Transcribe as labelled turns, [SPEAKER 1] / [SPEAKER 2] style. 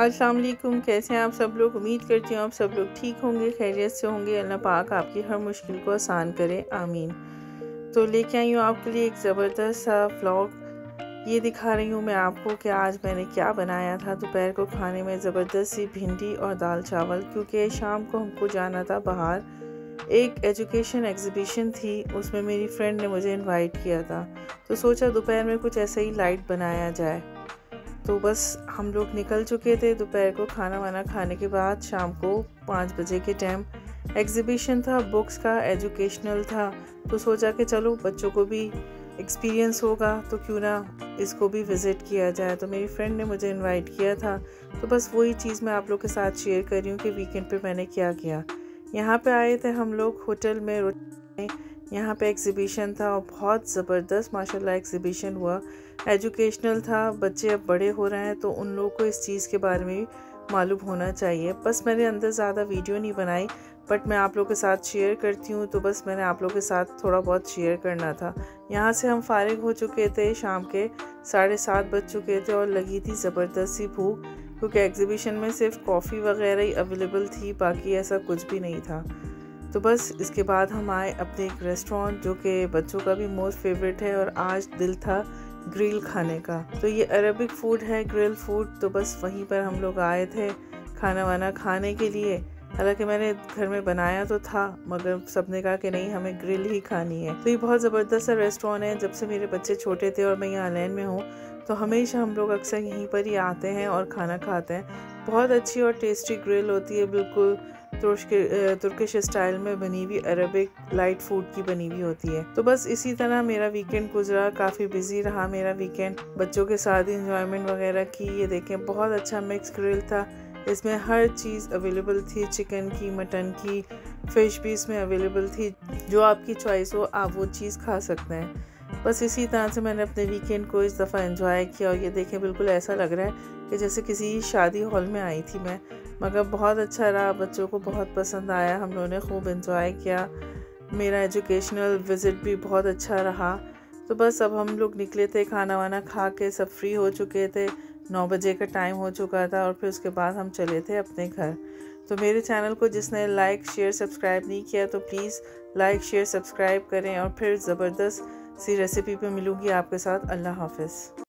[SPEAKER 1] अस्सलाम वालेकुम। कैसे हैं आप सब लोग? उम्मीद करती हूँ आप सब लोग ठीक होंगे, खैरियत से होंगे। अल्लाह पाक आपकी हर मुश्किल को आसान करे, आमीन। तो लेके आई हूँ आपके लिए एक ज़बरदस्त सा व्लॉग। ये दिखा रही हूँ मैं आपको कि आज मैंने क्या बनाया था दोपहर को खाने में। ज़बरदस्त सी भिंडी और दाल चावल, क्योंकि शाम को हमको जाना था बाहर। एक एजुकेशन एग्ज़िबिशन थी, उसमें मेरी फ्रेंड ने मुझे इनवाइट किया था, तो सोचा दोपहर में कुछ ऐसा ही लाइट बनाया जाए। तो बस हम लोग निकल चुके थे दोपहर को खाना वाना खाने के बाद। शाम को 5 बजे के टाइम एग्ज़िबिशन था, बुक्स का, एजुकेशनल था। तो सोचा कि चलो बच्चों को भी एक्सपीरियंस होगा, तो क्यों ना इसको भी विज़िट किया जाए। तो मेरी फ्रेंड ने मुझे इनवाइट किया था, तो बस वही चीज़ मैं आप लोग के साथ शेयर कर रही हूँ कि वीकेंड पे मैंने क्या किया। यहाँ पे आए थे हम लोग होटल में, यहाँ पे एग्ज़िबिशन था और बहुत ज़बरदस्त माशाल्लाह एग्ज़िबिशन हुआ। एजुकेशनल था, बच्चे अब बड़े हो रहे हैं तो उन लोगों को इस चीज़ के बारे में मालूम होना चाहिए। बस मैंने अंदर ज़्यादा वीडियो नहीं बनाई, बट मैं आप लोगों के साथ शेयर करती हूँ, तो बस मैंने आप लोगों के साथ थोड़ा बहुत शेयर करना था। यहाँ से हम फारिग हो चुके थे, शाम के 7:30 बज चुके थे और लगी थी ज़बरदस्त सी भूख, क्योंकि एग्ज़िबिशन में सिर्फ कॉफ़ी वगैरह ही अवेलेबल थी, बाकी ऐसा कुछ भी नहीं था। तो बस इसके बाद हम आए अपने एक रेस्टोरेंट, जो कि बच्चों का भी मोस्ट फेवरेट है, और आज दिल था ग्रिल खाने का। तो ये अरबिक फूड है, ग्रिल फूड। तो बस वहीं पर हम लोग आए थे खाना वाना खाने के लिए। हालांकि मैंने घर में बनाया तो था, मगर सबने कहा कि नहीं, हमें ग्रिल ही खानी है। तो ये बहुत ज़बरदस्त सा रेस्टोरेंट है। जब से मेरे बच्चे छोटे थे और मैं यहाँ लैन में हूँ, तो हमेशा हम लोग अक्सर यहीं पर ही आते हैं और खाना खाते हैं। बहुत अच्छी और टेस्टी ग्रिल होती है, बिल्कुल तुर्किश स्टाइल में बनी हुई, अरबिक लाइट फूड की बनी हुई होती है। तो बस इसी तरह मेरा वीकेंड गुजरा, काफ़ी बिजी रहा मेरा वीकेंड। बच्चों के साथ इंजॉयमेंट वगैरह की। ये देखें, बहुत अच्छा मिक्स ग्रिल था, इसमें हर चीज़ अवेलेबल थी, चिकन की, मटन की, फ़िश भी इसमें अवेलेबल थी। जो आपकी चॉइस हो आप वो चीज़ खा सकते हैं। बस इसी तरह से मैंने अपने वीकेंड को इस दफ़ा एंजॉय किया। और ये देखें, बिल्कुल ऐसा लग रहा है कि जैसे किसी शादी हॉल में आई थी मैं, मगर बहुत अच्छा रहा, बच्चों को बहुत पसंद आया, हम लोगों ने खूब एंजॉय किया। मेरा एजुकेशनल विज़िट भी बहुत अच्छा रहा। तो बस अब हम लोग निकले थे, खाना वाना खा के सब फ्री हो चुके थे, 9 बजे का टाइम हो चुका था, और फिर उसके बाद हम चले थे अपने घर। तो मेरे चैनल को जिसने लाइक शेयर सब्सक्राइब नहीं किया, तो प्लीज़ लाइक शेयर सब्सक्राइब करें। और फिर ज़बरदस्त सी रेसिपी पे मिलूँगी आपके साथ। अल्लाह हाफ़िज़।